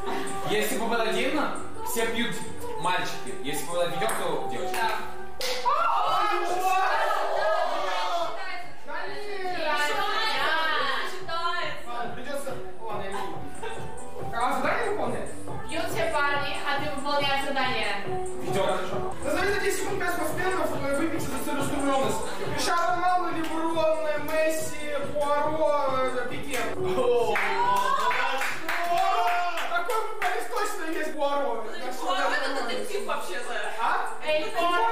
Если попадать один, все пьют мальчики. Если попадать ведет, то девочки. Придется... Ладно, я не буду. А задание выполнять? Пьют все парни, а ты выполняешь задание. Ведет хорошо. Назови за 10 секунд 5 спортсменов, выпейте за целую штурмовность. Криштиану Роналду, Леброн, Месси, Пуаро, Пике. Такой футболист точно есть Пуаро. Пуаро это детектив вообще-то. А? Эй, Пуаро!